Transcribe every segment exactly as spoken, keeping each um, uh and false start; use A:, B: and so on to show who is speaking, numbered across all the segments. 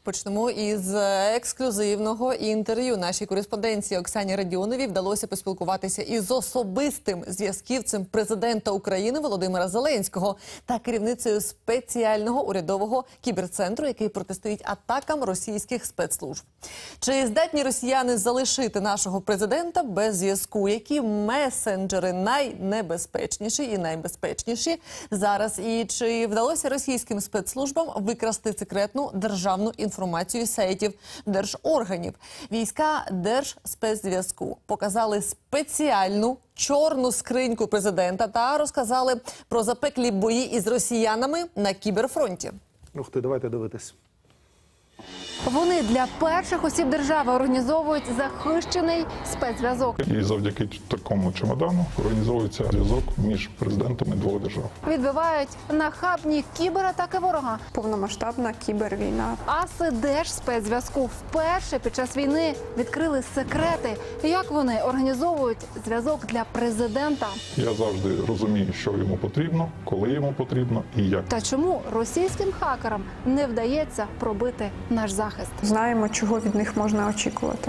A: Почнемо із ексклюзивного інтерв'ю. Нашій кореспонденції Оксані Радіоновій вдалося поспілкуватися із особистим зв'язківцем президента України Володимира Зеленського та керівницею спеціального урядового кіберцентру, який протистоїть атакам російських спецслужб. Чи здатні росіяни залишити нашого президента без зв'язку? Які месенджери найнебезпечніші і найбезпечніші зараз? І чи вдалося російським спецслужбам викрасти секретну державну інформацію з сайтів держорганів? Війська Держспецзв'язку показали спеціальну чорну скриньку президента та розказали про запеклі бої із росіянами на кіберфронті.
B: Ух ти, давайте дивитись.
C: Вони для перших осіб держави організовують захищений спецзв'язок.
D: І завдяки такому чемодану організовується зв'язок між президентами двох держав.
C: Відбивають нахабні кібератаки ворога.
E: Повномасштабна кібервійна.
C: Аси Держспецзв'язку вперше під час війни відкрили секрети, як вони організовують зв'язок для президента.
D: Я завжди розумію, що йому потрібно, коли йому потрібно і як.
C: Та чому російським хакерам не вдається пробити наш захист?
E: Знаємо, чого від них можна очікувати.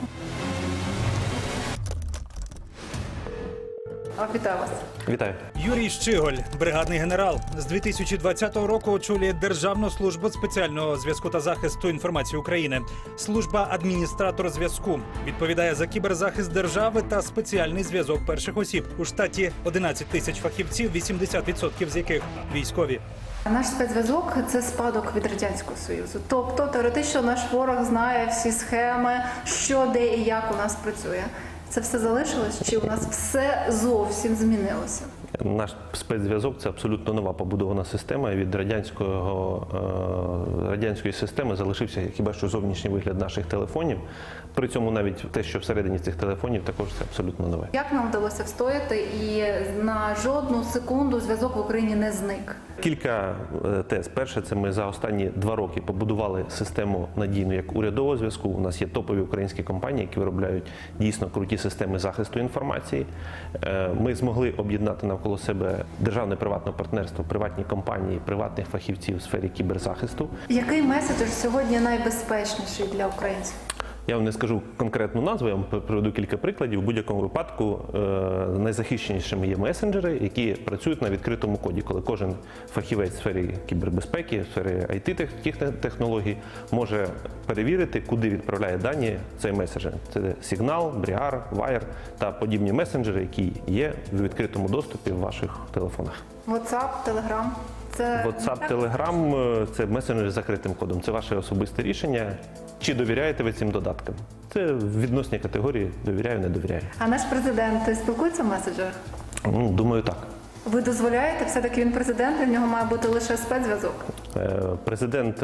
C: Вітаю вас.
F: Вітаю.
G: Юрій Щиголь, бригадний генерал. З дві тисячі двадцятого року очолює Державну службу спеціального зв'язку та захисту інформації України. Служба адміністратор зв'язку. Відповідає за кіберзахист держави та спеціальний зв'язок перших осіб. У штаті одинадцять тисяч фахівців, вісімдесят відсотків з яких військові.
H: Наш спецзв'язок – це спадок від Радянського Союзу. Тобто, теоретично, наш ворог знає всі схеми, що, де і як у нас працює. Це все залишилось, чи у нас все зовсім змінилося?
F: Наш спецзв'язок – це абсолютно нова побудована система. Від радянського, е, радянської системи залишився хіба що зовнішній вигляд наших телефонів. При цьому навіть те, що всередині цих телефонів, також це абсолютно нове.
H: Як нам вдалося встояти і на жодну секунду зв'язок в Україні не зник?
F: Кілька тез. Перше, це ми за останні два роки побудували систему надійну як урядового зв'язку. У нас є топові українські компанії, які виробляють дійсно круті системи захисту інформації. Ми змогли об'єднати навколо себе державне приватне партнерство, приватні компанії, приватних фахівців у сфері кіберзахисту.
H: Який меседж сьогодні найбезпечніший для українців?
F: Я вам не скажу конкретну назву, я вам приведу кілька прикладів. У будь-якому випадку найзахищенішими є месенджери, які працюють на відкритому коді, коли кожен фахівець в сфері кібербезпеки, в сфері ай ті-технологій може перевірити, куди відправляє дані цей месенджер. Це Signal, Briar, Wire та подібні месенджери, які є в відкритому доступі в ваших телефонах.
H: WhatsApp, Telegram? Це
F: WhatsApp, Telegram – це месенджери з закритим кодом. Це ваше особисте рішення. Чи довіряєте ви цим додаткам? Це відносні категорії «довіряю», «не довіряю».
H: А наш президент спілкується в меседжерах?
F: Ну, думаю, так.
H: Ви дозволяєте? Все-таки він президент, і в нього має бути лише спецзв'язок?
F: Президент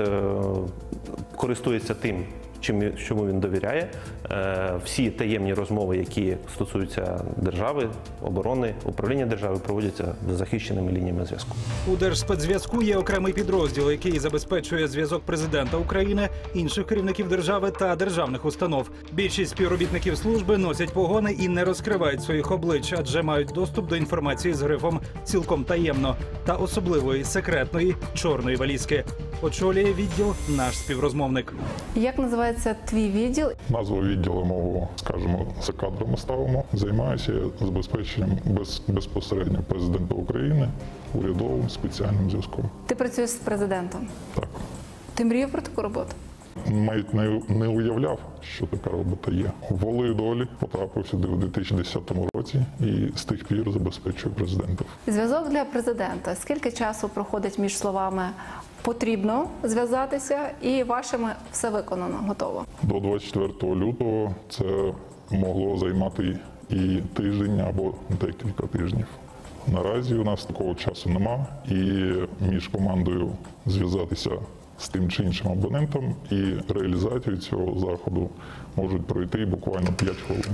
F: користується тим, чому він довіряє. Всі таємні розмови, які стосуються держави, оборони, управління держави, проводяться за захищеними лініями зв'язку.
G: У Держспецзв'язку є окремий підрозділ, який забезпечує зв'язок президента України, інших керівників держави та державних установ. Більшість співробітників служби носять погони і не розкривають своїх облич, адже мають доступ до інформації з грифом «цілком таємно» та особливої секретної чорної валізки. Очолює відділ наш співрозмовник.
H: Як називається твій відділ?
D: Назву відділу мову, скажімо, за кадрами ставимо. Займаюся я забезпеченням без, безпосередньо президента України урядовим спеціальним зв'язком.
H: Ти працюєш з президентом?
D: Так.
H: Ти мріяв про таку роботу?
D: Навіть не, не уявляв, що така робота є. Волею долі потрапив сюди у дві тисячі десятому році і з тих пір забезпечую президента.
H: Зв'язок для президента. Скільки часу проходить між словами «потрібно зв'язатися» і вашими «все виконано, готово»?
D: До двадцять четвертого лютого це могло займати і тиждень або декілька тижнів. Наразі у нас такого часу нема, і між командою зв'язатися з тим чи іншим абонентом і реалізацію цього заходу можуть пройти буквально п'ять хвилин.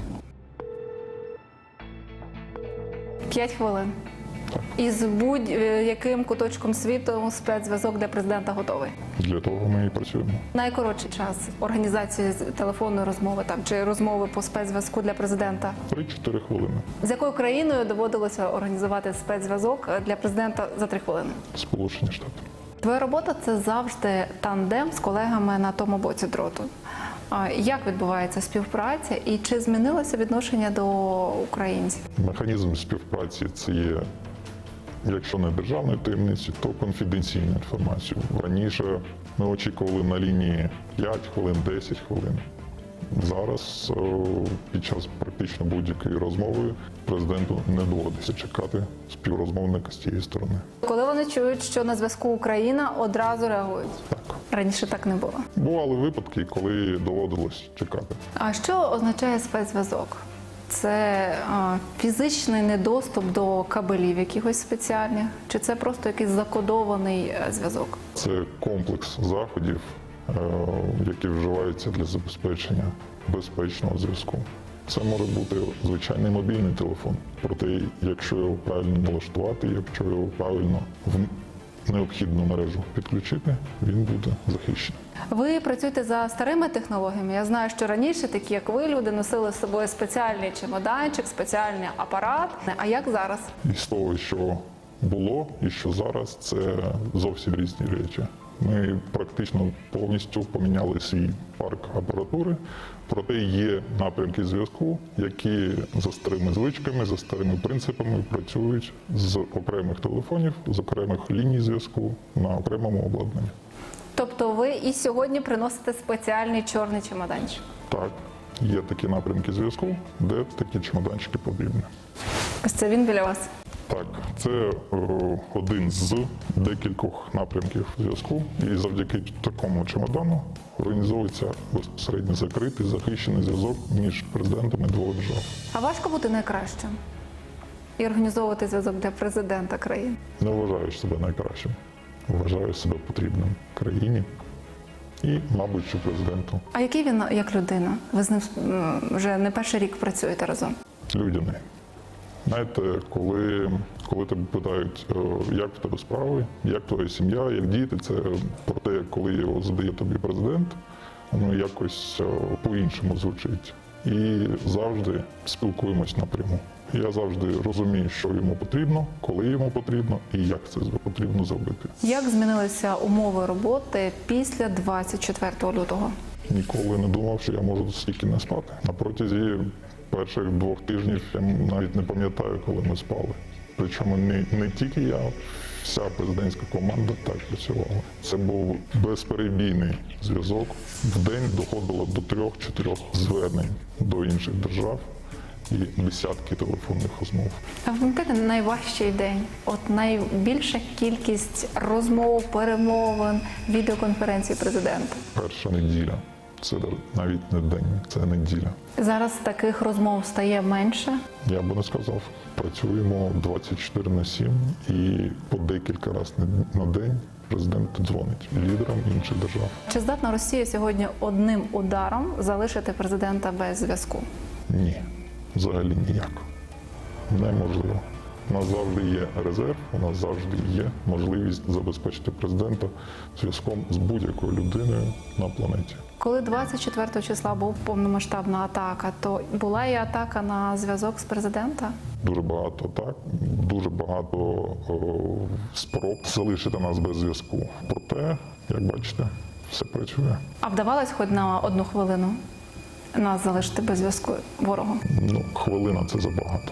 H: П'ять хвилин?
D: Так.
H: І з будь-яким куточком світу спецзв'язок для президента готовий?
D: Для того ми і працюємо.
H: Найкоротший час організації телефонної розмови там, чи розмови по спецзв'язку для президента?
D: три-чотири хвилини.
H: З якою країною доводилося організувати спецзв'язок для президента за три хвилини?
D: Сполучені Штати.
H: Твоя робота – це завжди тандем з колегами на тому боці дроту. А як відбувається співпраця і чи змінилося відношення до українців?
D: Механізм співпраці – це є, якщо не державною таємницею, то конфіденційну інформацію. Раніше ми очікували на лінії п'ять хвилин, десять хвилин. Зараз під час практично будь-якої розмови президенту не доводиться чекати співрозмовника з тієї сторони.
H: Коли вони чують, що на зв'язку Україна, одразу реагують?
D: Так.
H: Раніше так не було.
D: Бували випадки, коли доводилось чекати.
H: А що означає спецзв'язок? Це а, фізичний недоступ до кабелів якихось спеціальних? Чи це просто якийсь закодований е, зв'язок?
D: Це комплекс заходів, е, які вживаються для забезпечення безпечного зв'язку. Це може бути звичайний мобільний телефон. Проте, якщо його правильно налаштувати, якщо його правильно в необхідну мережу підключити, він буде захищений.
H: Ви працюєте за старими технологіями. Я знаю, що раніше такі, як ви, люди носили з собою спеціальний чемоданчик, спеціальний апарат. А як зараз?
D: І з того, що було і що зараз, це зовсім різні речі. Ми практично повністю поміняли свій парк апаратури, проте є напрямки зв'язку, які за старими звичками, за старими принципами працюють з окремих телефонів, з окремих ліній зв'язку на окремому обладнанні.
H: Тобто ви і сьогодні приносите спеціальний чорний чемоданчик?
D: Так, є такі напрямки зв'язку, де такі чемоданчики потрібні.
H: Ось це він біля вас?
D: Так, це е, один з декількох напрямків зв'язку, і завдяки такому чемодану організовується безпосередньо закритий, захищений зв'язок між президентами двох держав.
H: А важко бути найкращим і організовувати зв'язок для президента країни?
D: Не вважаю себе найкращим, вважаю себе потрібним країні і, мабуть, що президенту.
H: А який він як людина? Ви з ним м, вже не перший рік працюєте разом.
D: Людяний. Знаєте, коли, коли тебе питають, як в тебе справи, як твоя сім'я, як діти, це про те, коли його задає тобі президент, воно якось по-іншому звучить. І завжди спілкуємось напряму. Я завжди розумію, що йому потрібно, коли йому потрібно і як це потрібно зробити.
H: Як змінилися умови роботи після двадцять четвертого лютого?
D: Ніколи не думав, що я можу стільки не спати. На протязі перших двох тижнів я навіть не пам'ятаю, коли ми спали. Причому не, не тільки я, вся президентська команда так працювала. Це був безперебійний зв'язок. В день доходило до трьох-чотирьох звернень до інших держав і десятки телефонних розмов.
H: А ви пам'ятаєте найважчий день? От найбільша кількість розмов, перемовин, відеоконференцій президента?
D: Перша неділя. Це навіть не день, це неділя.
H: Зараз таких розмов стає менше?
D: Я би не сказав. Працюємо двадцять чотири на сім і по декілька разів на день президент дзвонить лідерам інших держав.
H: Чи здатна Росія сьогодні одним ударом залишити президента без зв'язку?
D: Ні, взагалі ніяк. Неможливо. У нас завжди є резерв, у нас завжди є можливість забезпечити президента зв'язком з будь-якою людиною на планеті.
H: Коли двадцять четвертого числа був повномасштабна атака, то була і атака на зв'язок з президента?
D: Дуже багато так, дуже багато о, спроб залишити нас без зв'язку. Проте, як бачите, все працює.
H: А вдавалось хоч на одну хвилину нас залишити без зв'язку ворогом?
D: Ну, хвилина – це забагато.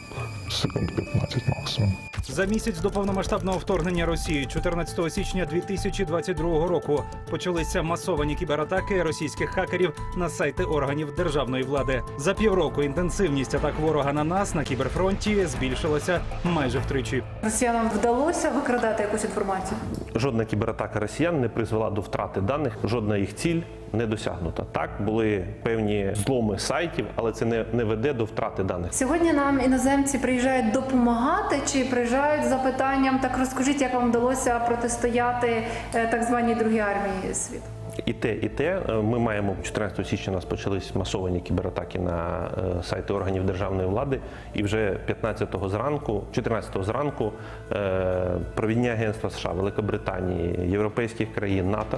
D: Секунд п'ятнадцять максимум.
G: За місяць до повномасштабного вторгнення Росії, чотирнадцятого січня дві тисячі двадцять другого року, почалися масовані кібератаки російських хакерів на сайти органів державної влади. За півроку інтенсивність атак ворога на нас на кіберфронті збільшилася майже втричі.
H: Росіянам вдалося викрадати якусь інформацію?
F: Жодна кібератака росіян не призвела до втрати даних, жодна їх ціль не досягнута. Так, були певні зломи сайтів, але це не, не веде до втрати даних.
H: Сьогодні нам іноземці приїжджають допомагати чи приїжджають з запитанням, так розкажіть, як вам вдалося протистояти е, так званій другій армії світу?
F: І те, і те. Ми маємо чотирнадцятого січня у нас почались масовані кібератаки на е, сайти органів державної влади, і вже п'ятнадцятого зранку, чотирнадцятого зранку е, провідні агентства США, Великобританії, європейських країн, НАТО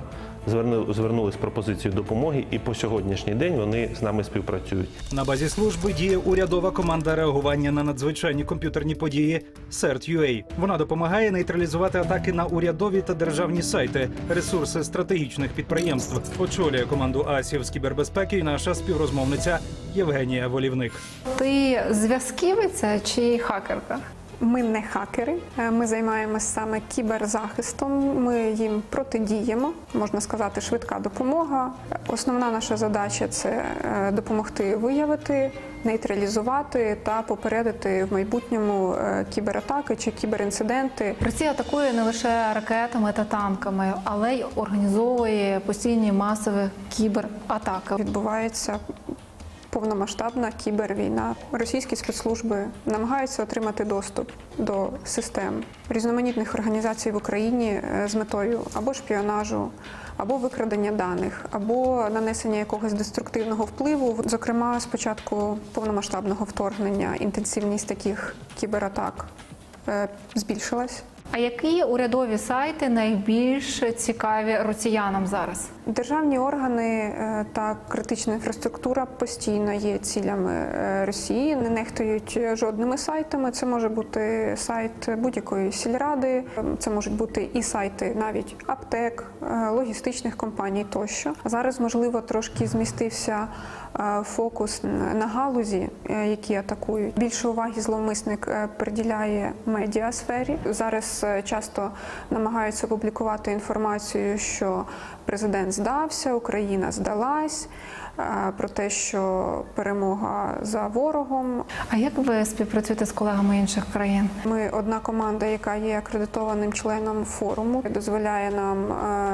F: зверну- звернулись з пропозицією допомоги, і по сьогоднішній день вони з нами співпрацюють.
G: На базі служби діє урядова команда реагування на надзвичайні комп'ютерні події серт.ю.а. Вона допомагає нейтралізувати атаки на урядові та державні сайти, ресурси стратегічних підприємств. Очолює команду АСів з кібербезпеки наша співрозмовниця Євгенія Волівник.
H: Ти зв'язківиця чи хакерка?
E: Ми не хакери, е, ми займаємося саме кіберзахистом, ми їм протидіємо, можна сказати, швидка допомога. Основна наша задача – це е, допомогти виявити, нейтралізувати та попередити в майбутньому е, кібератаки чи кіберінциденти.
H: Росія атакує не лише ракетами та танками, але й організовує постійні масові кібератаки.
E: Відбувається повномасштабна кібервійна. Російські спецслужби намагаються отримати доступ до систем різноманітних організацій в Україні е, з метою або шпіонажу, або викрадення даних, або нанесення якогось деструктивного впливу. Зокрема, з початку повномасштабного вторгнення інтенсивність таких кібератак е, збільшилась.
H: А які урядові сайти найбільш цікаві росіянам зараз?
E: Державні органи е, та критична інфраструктура постійно є цілями е, Росії, не нехтують жодними сайтами. Це може бути сайт будь-якої сільради, це можуть бути і сайти навіть аптек, е, логістичних компаній тощо. Зараз, можливо, трошки змістився е, фокус на галузі, е, які атакують. Більше уваги зловмисник е, приділяє медіасфері. Зараз е, часто намагаються публікувати інформацію, що президент здався, Україна здалась, про те, що перемога за ворогом.
H: А як ви співпрацюєте з колегами інших країн?
E: Ми одна команда, яка є акредитованим членом форуму, дозволяє нам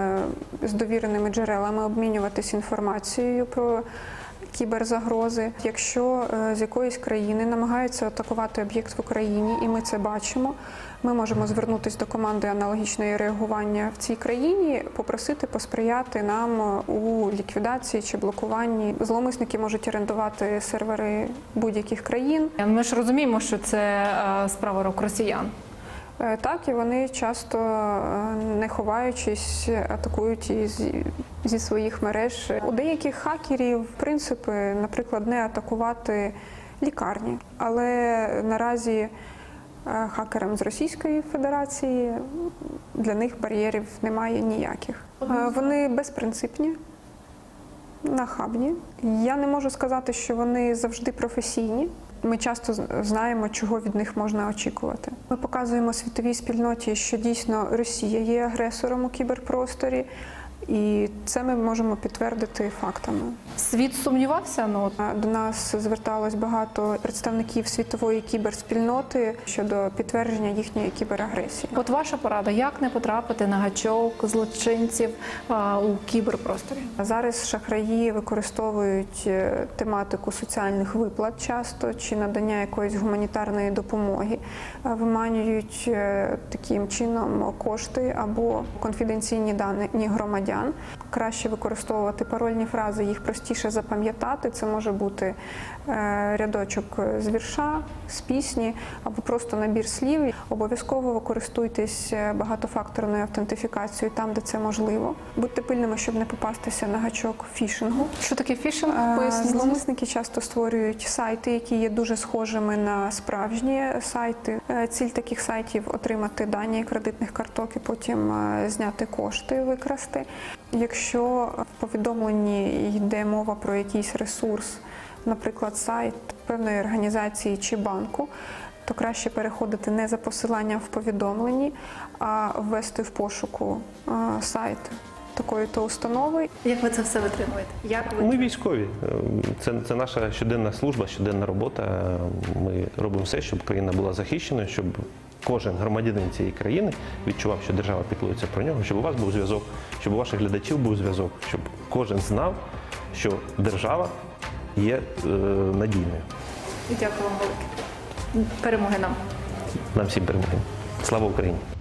E: з довіреними джерелами обмінюватись інформацією про кіберзагрози. Якщо з якоїсь країни намагаються атакувати об'єкт в Україні, і ми це бачимо, ми можемо звернутися до команди аналогічної реагування в цій країні, попросити посприяти нам у ліквідації чи блокуванні. Зловмисники можуть орендувати сервери будь-яких країн.
H: Ми ж розуміємо, що це справа рук росіян.
E: Так, і вони часто, не ховаючись, атакують із, зі своїх мереж. У деяких хакерів принципи, наприклад, не атакувати лікарні. Але наразі хакерам з Російської Федерації для них бар'єрів немає ніяких. Вони безпринципні, нахабні. Я не можу сказати, що вони завжди професійні. Ми часто знаємо, чого від них можна очікувати. Ми показуємо світовій спільноті, що дійсно Росія є агресором у кіберпросторі, і це ми можемо підтвердити фактами.
H: Світ сумнівався? Ну,
E: до нас зверталось багато представників світової кіберспільноти щодо підтвердження їхньої кіберагресії.
H: От ваша порада, як не потрапити на гачок злочинців а, у кіберпросторі?
E: Зараз шахраї використовують тематику соціальних виплат часто, чи надання якоїсь гуманітарної допомоги, виманюють таким чином кошти або конфіденційні дані громадян. Краще використовувати парольні фрази, їх простіше запам'ятати. Це може бути рядочок з вірша, з пісні або просто набір слів. Обов'язково користуйтесь багатофакторною автентифікацією там, де це можливо. Будьте пильними, щоб не попастися на гачок фішингу.
H: Що таке фішинг? Поясніть.
E: Зловмисники часто створюють сайти, які є дуже схожими на справжні сайти. Ціль таких сайтів – отримати дані кредитних карток і потім зняти кошти, викрасти. Якщо в повідомленні йде мова про якийсь ресурс, наприклад, сайт певної організації чи банку, то краще переходити не за посиланням в повідомленні, а ввести в пошуку сайт такої-то установи.
H: Як ви це все витримуєте? Як ви...
F: Ми військові. Це, це наша щоденна служба, щоденна робота. Ми робимо все, щоб країна була захищеною, щоб кожен громадянин цієї країни відчував, що держава піклується про нього, щоб у вас був зв'язок, щоб у ваших глядачів був зв'язок, щоб кожен знав, що держава є е, надійною.
H: Дякую вам велике. Перемоги нам.
F: Нам всім перемоги. Слава Україні!